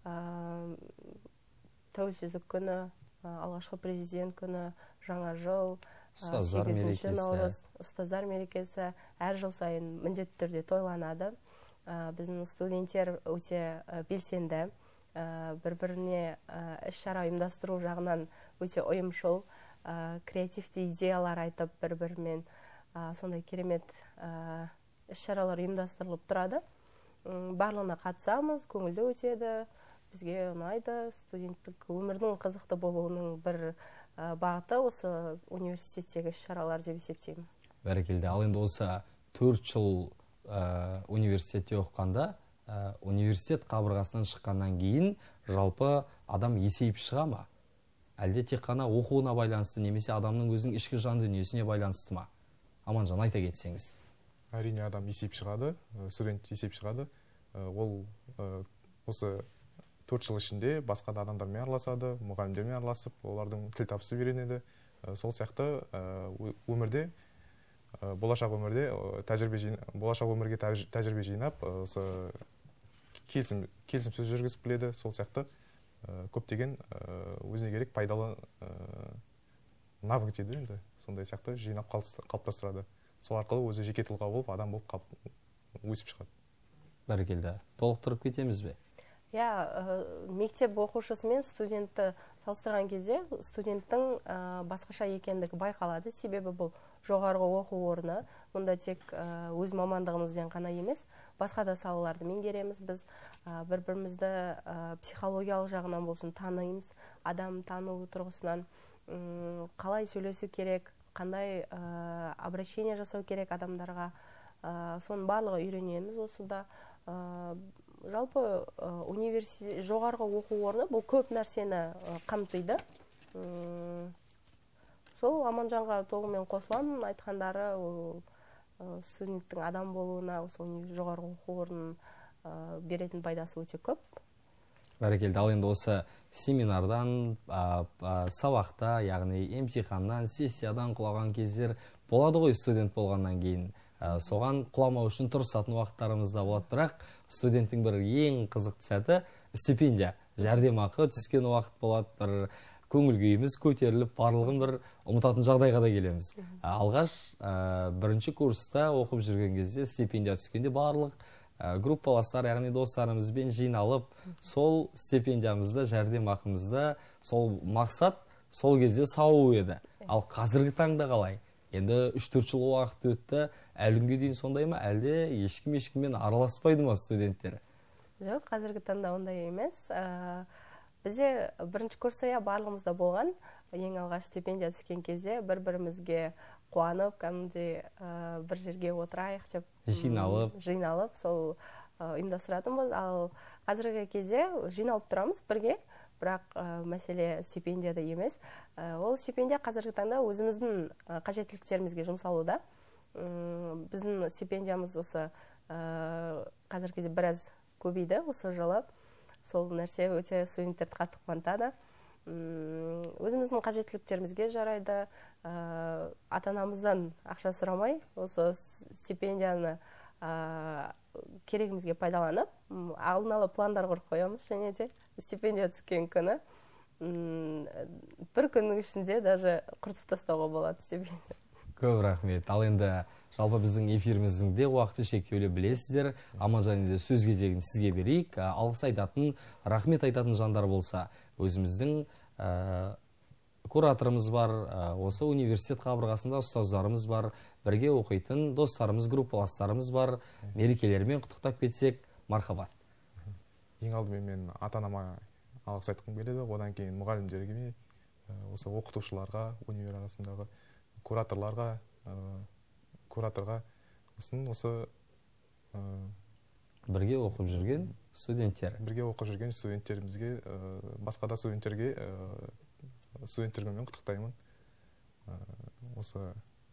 Тәуелсіздік күні, алғашқы президент күні, жаңа жыл, сегізінші наурыз, ұстаздар мерекесі әр жыл сайын міндетті түрде тойланады. Біздің студенттер өте белсенді, бір-біріне іс-шара ұйымдастыру жағынан өте ұйымшыл, креативті идеялар айтып бір-бірімен сондай керемет іс-шаралар ұйымдастырылып тұрады. Барлығына қатысамыз, көңілді өтеді, бізге ұнайды. Студенттік өмірдің қызықты болуының бір бағыты осы университеттегі іс-шаралар деп есептеймін. Бәрекелді. Ал енді осы төрт жыл университетте оқығанда, университет қабырғасынан шыққаннан кейін жалпы адам есейіп шыға ма? Әлде тек қана оқуына байланысты, немесе адамның өзінің ішкі жан дүниесіне байланысты ма? Аманжан, айта кетсеңіз. Әрине адам есейіп шығады, студент есейіп шығады. Ол осы төрт жыл ішінде басқа да адамдармен араласады, мұғалімдермен араласып, олардың тіл табысы үйренеді. Сол сияқты өмірде, болашақ өмірде болашақ өмірге тәжірибе жинап, келісім сөз жүргізіп біледі. Сол сияқты көптеген өзіне керек пайдалы навык дейді енді, сондай сияқты жинап қалыптастырады. Сол арқылы өзі жеке тұлға болып, адам болып өсіп шығады. Бәрекелді. Толықтырып кетеміз бе? Иә, мектеп оқушысы мен студентті салыстырған кезде студенттің басқаша екендігі байқалады. Себебі бұл жоғарғы оқу орны. Мұнда тек өз мамандығымызбен қана емес, басқа да салаларды меңгереміз. Біз бір-бірімізді психологиялық жағынан болсын танимыз, адам тану тұрғысынан қалай сөйлесу керек, қандай обращение жасау керек адамдарға, соның барлығы үйренеміз осында. Жалпы университет, жоғарғы оқу орны бұл көп нәрсені қамтиды. Сол Аманжанға толығымен қосыламын. Айтқандары студенттің адам болуына осы жоғарғы оқу орнының беретін пайдасы өте көп. Бәрекелді. Ал енді осы семинардан, сабақта, яғни емтиханнан, сессиядан құлаған кездер болады ғой студент болғаннан кейін. Соған құламау үшін тұрысатын уақыттарымызда болады, бірақ студенттің бір ең қызықты сәті стипендия, жәрдемақы түскен уақыт болады, бір көңіл күйіміз көтеріліп, барлығын бір ұмытатын жағдайға да келеміз. Алғаш бірінші курста оқып жүрген кезде стипендия түскенде барлық группаластар, яғни достарымызбен жиналып, сол стипендиямызды, жәрдемақымызды, сол мақсат сол кезде сауы еді. Ал қазіргі таңда қалай? Енді үш төрт жыл уақыт өтті, әлі күнге дейін сондай ма, әлде ешкім ешкіммен араласпайды ма студенттер? Жоқ, қазіргі таңда ондай емес. Бізде бірінші курста барлығымызда болған, ең алғаш стипендия түскен кезде бір-бірімізге қуанып, кәдімгідей бір жерге отырайық деп жиналып, жиналып, сол ұйымдастыратынбыз. Ал қазіргі кезде жиналып тұрамыз бірге, бірақ мәселе стипендияда емес. Ол стипендия қазіргі таңда өзіміздің қажеттіліктерімізге жұмсалуда. Біздің стипендиямыз осы қазіргі кезде біраз көбейді осы жылы. Сол нәрсе өте студенттерді қатты қуантады. Өзіміздің қажеттіліктерімізге жарайды. Ата-анамыздан ақша сұрамай, осы стипендияны керегімізге пайдаланып, алдын ала пландар құрып қоямыз, және де стипендия түскен күні бір күннің ішінде даже құртып тастауға болады стипендия. Көп рахмет. Ал енді жалпы біздің эфиріміздің де уақыты шектеулі білесіздер. Аманжан, енді сөз кезегін сізге берейік. Алғыс айтатын, рахмет айтатын жандар болса, өзіміздің кураторымыз бар, осы университет қабырғасында ұстаздарымыз бар, бірге оқитын достарымыз, группаластарымыз бар. Мерекелермен құттықтап кетсек, мархабат. Ең алдымен мен ата-анама алғыс айтқым келеді, одан кейін мұғалімдерге, осы оқытушыларға, универ арасындағы кураторларға, кураторға, осын осы бірге оқып жүрген студенттер. Бірге оқып жүрген студенттерімізге, басқа да студенттерге, студенттермен құттықтаймын. Осы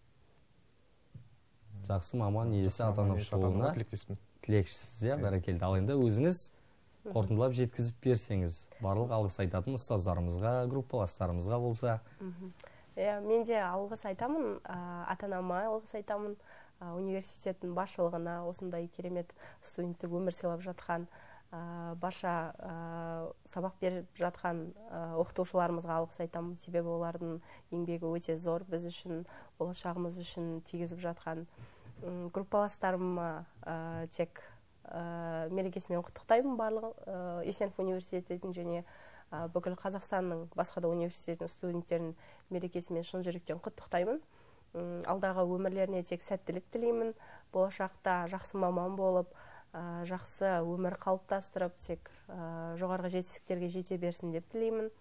жақсы маман иесі атанып шығуына тілекшісіз, бәрекелді. Ал енді өзіңіз қорытындылап жеткізіп берсеңіз, барлық алғыс айтатын ұстаздарымызға, группаластарымызға болса. Мен де алғыс айтамын, ата-анама алғыс айтамын, университеттің басшылығына, осындай керемет студенттік өмір сыйлап жатқан, барша сабақ беріп жатқан оқытушыларымызға алғыс айтамын. Себебі олардың еңбегі өте зор, біз үшін, болашағымыз үшін тигізіп жатқан. Группаластарыма тек мерекесімен құттықтаймын, барлығы Есенов университетінің және бүкіл Қазақстанның басқа да университетінің студенттерінің мерекесімен шын жүректен құттықтаймын. Алдағы өмірлеріне тек сәттілік тілеймін. Болашақта жақсы маман болып, жақсы өмір қалыптастырып, тек жоғарғы жетістіктерге жете берсін деп тілеймін.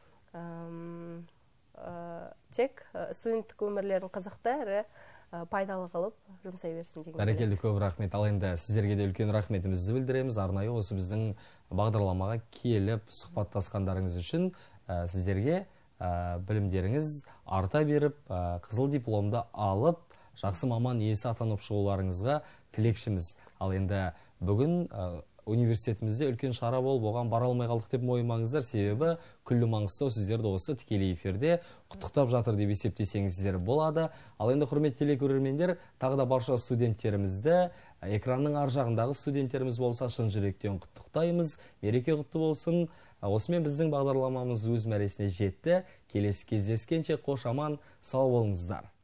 Тек студенттік өмірлерін қызықты әрі пайдалы қылып жұмсай берсін деген. Бәрекелді, көп рахмет. Ал енді сіздерге де үлкен рахметімізді білдіреміз. Арнайы осы біздің бағдарламаға келіп сұхбаттасқандарыңыз үшін сіздерге білімдеріңіз арта беріп, қызыл дипломды алып, жақсы маман иесі атанып шығуларыңызға тілекшіміз. Ал енді бүгін университетімізде үлкен шара болып, оған бара алмай қалдық деп мойымаңыздар, себебі күллі Маңғыстау сіздерді осы тікелей эфирде құттықтап жатыр деп есептесеңіздер болады. Ал енді құрметті телекөрермендер, тағы да барша студенттерімізді, экранның ар жағындағы студенттеріміз болса, шын жүректен құттықтаймыз. Мереке құтты болсын. Осымен біздің бағдарламамыз өз мәресіне жетті. Келесі кездескенше қош аман, сау болыңыздар.